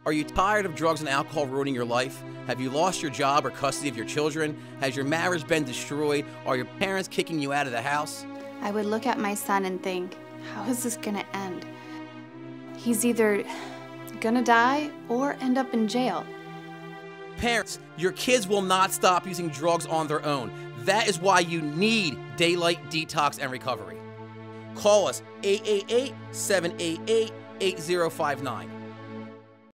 Are you tired of drugs and alcohol ruining your life? Have you lost your job or custody of your children? Has your marriage been destroyed? Are your parents kicking you out of the house? I would look at my son and think, how is this gonna end? He's either gonna die or end up in jail. Parents, your kids will not stop using drugs on their own. That is why you need Daylight Detox and Recovery. Call us 888-788-8059.